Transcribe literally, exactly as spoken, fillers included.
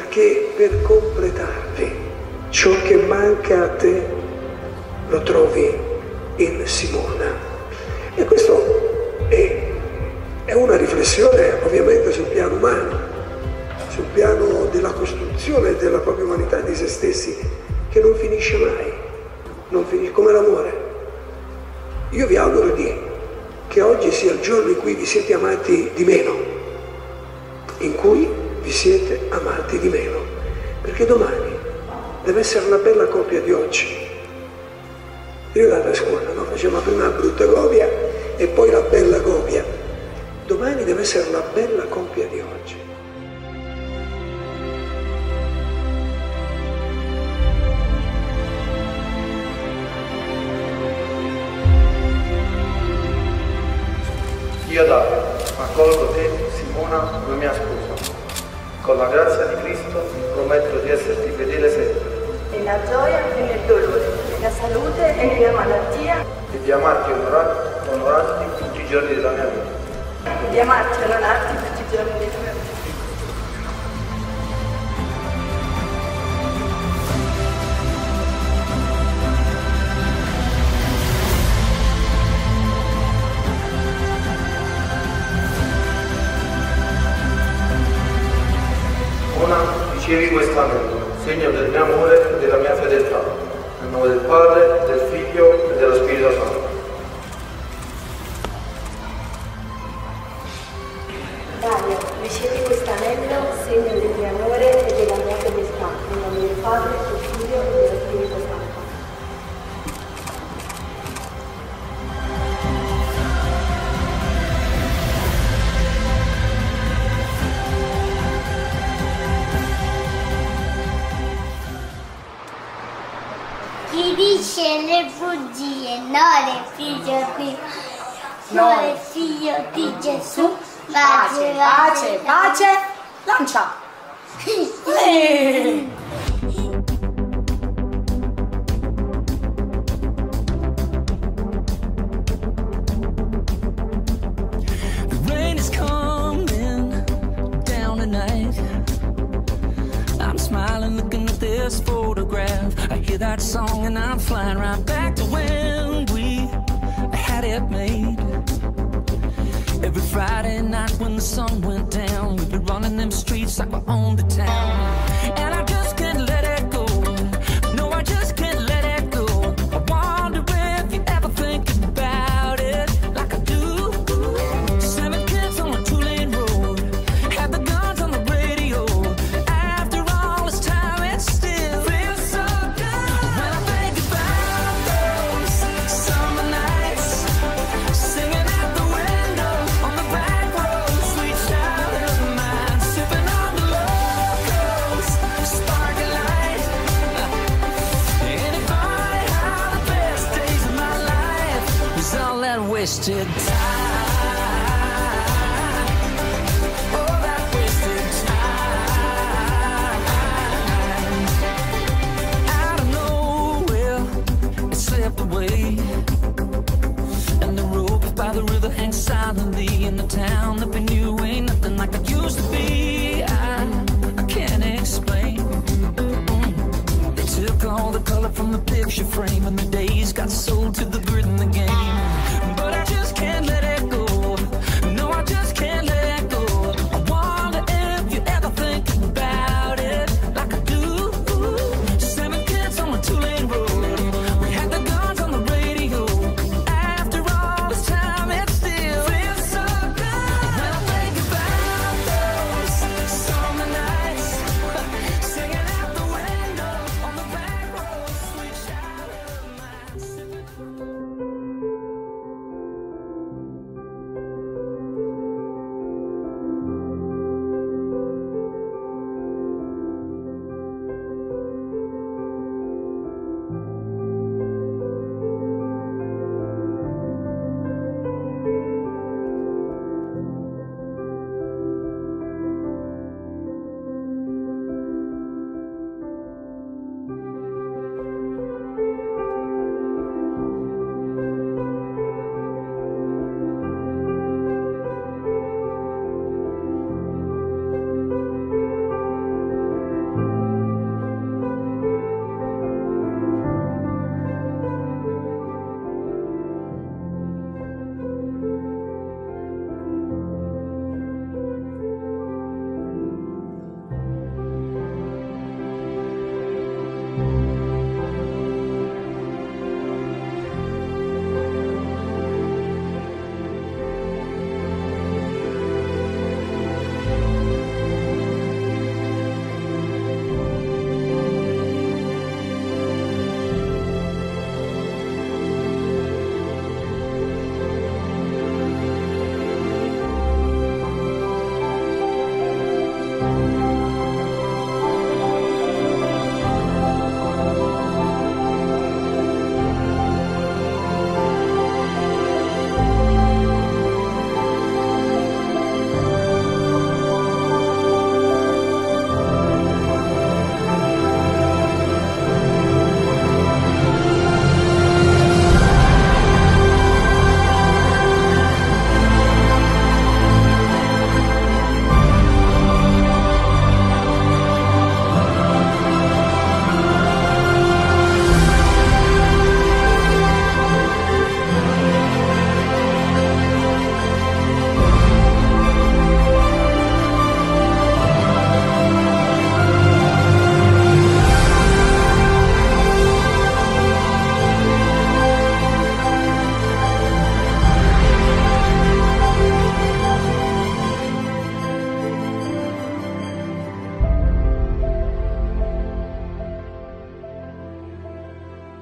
perché per completarvi ciò che manca a te lo trovi in Simona. E questo è, è una riflessione ovviamente sul piano umano, sul piano della costruzione della propria umanità, di se stessi, che non finisce mai, non finisce come l'amore. Io vi auguro di, che oggi sia il giorno in cui vi siete amati di meno, in cui vi siete amati di meno, perché domani deve essere una bella copia di oggi. Ricordate a scuola, no? Facciamo prima la brutta copia e poi la bella copia. Domani deve essere una bella copia di oggi. Io Dario, accolgo te, Simona, come mia sposa. Con la grazia di Cristo prometto di esserti fedele sempre. Nella gioia e nel dolore, nella salute e nella malattia. E di amarti e onorarti, onorarti tutti i giorni della mia vita. E di amarti e onorarti tutti i giorni della mia vita. Ora ricevi questo anello, segno del mio amore e della mia fedeltà, nel nome del Padre, del Figlio e dello Spirito Santo. Dario, ricevi questo anello, segno del mio amore e della mia fedeltà, nel nome del Padre, del Figlio e dello Spirito Santo. Chi dice le bugie non è figlio di non è figlio di Gesù. Pace, pace, pace, lancia! The rain is coming down tonight. I'm smiling looking at this photograph. I hear that song and I'm flying right back to when we had it made. Every Friday night when the sun went down, we'd be running them streets like we owned the town. And I just can't let it go. No, I just can't let it go. I wonder if you ever think about it like I do. Seven kids on a two-lane road, had the guns on the radio. After all this time, it still feels so good. When I think about those summer nights, singing out the window on the back road, sweet child of mine, sipping on the locals, sparkling light. And if I had the best days of my life, was all that wasted time. All that wasted time. Out of nowhere, it slipped away. And the rope by the river hangs silently in the town that we knew ain't nothing like it used to be. I, I can't explain. Mm. They took all the color from the picture frame, and the days got sold to the grid and the game.